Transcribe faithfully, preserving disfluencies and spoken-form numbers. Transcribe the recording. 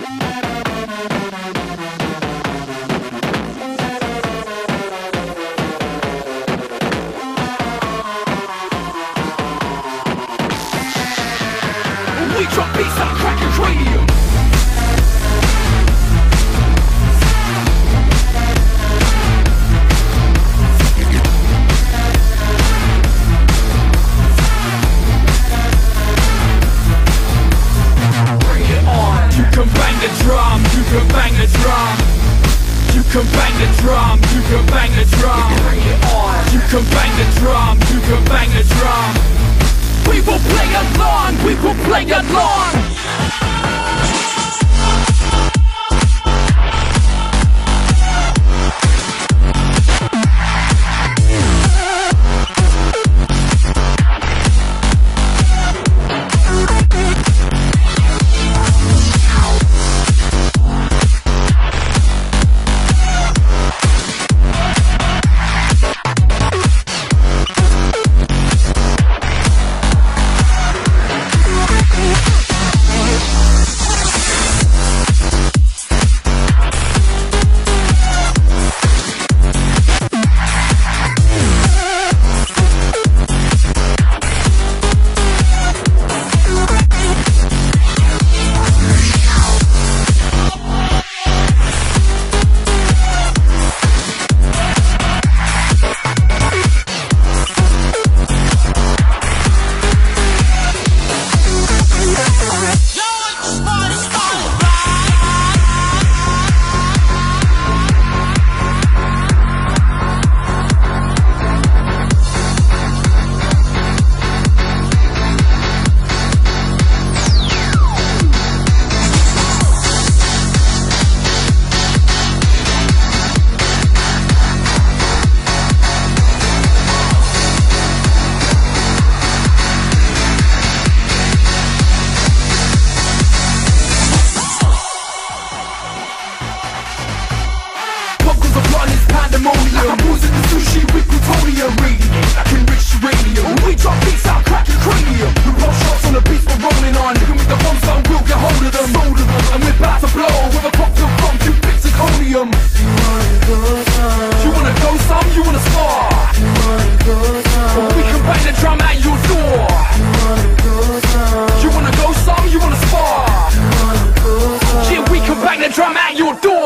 We drop beats like cracking cranium. Bring it on. You can bang the drum, you can bang the drum. You can bang the drum, you can bang the drum. Bring it on. You can bang the drum, you can bang the drum. We will play along, we will play along. Pandemonium, who's in the sushi with plutonium? Radiant, like enriched uranium. We drop beats out, cracking cranium. We pop shots on the beats we're rolling on. Even with the bombs on, we'll get hold of them. Hold of them, and we're about to blow. With a cocktail from two bits of conium. You wanna go some? You wanna go some? You wanna spar? You wanna go some? Well, we can bang the drum at your door. You wanna go some? You wanna go some? You wanna spar? You wanna go some? Yeah, we can bang the drum at your door.